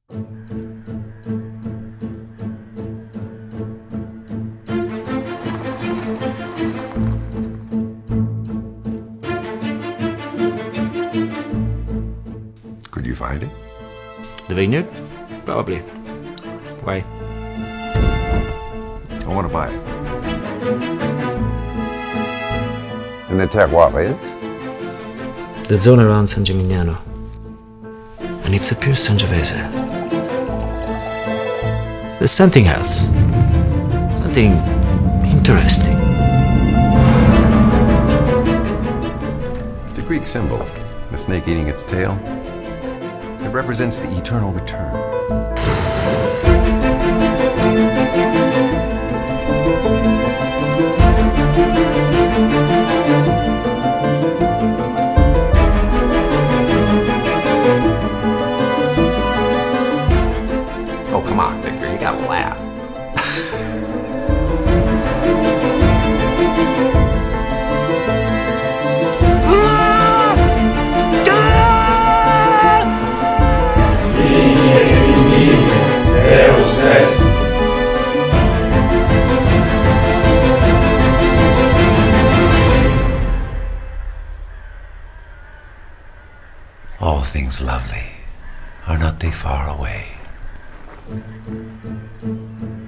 Could you find it? The vineyard? Probably. Why? I want to buy it. And the terroir is? The zone around San Gimignano. And it's a pure Sangiovese. There's something else. Something interesting. It's a Greek symbol, the snake eating its tail. It represents the eternal return. Oh, come on, Victor, you gotta laugh. All things lovely, are not they far away?